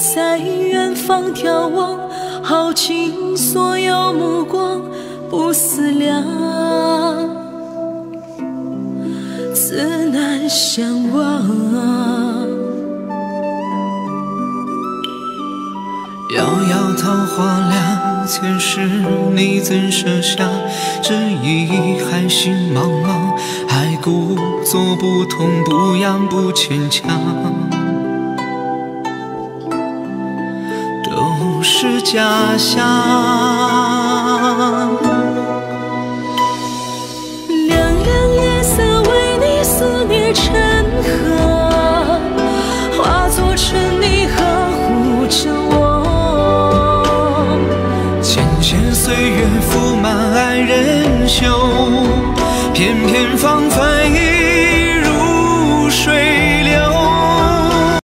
在远方眺望，耗尽所有目光，不思量，自难相忘。 遥遥桃花凉，前世你怎舍下？这一海心茫茫，还故作不痛不痒不牵强，都是假象。 凉凉夜色为你肆虐成河，化作尘泥呵护着我。 渐渐岁月覆满爱人袖，片片芳芬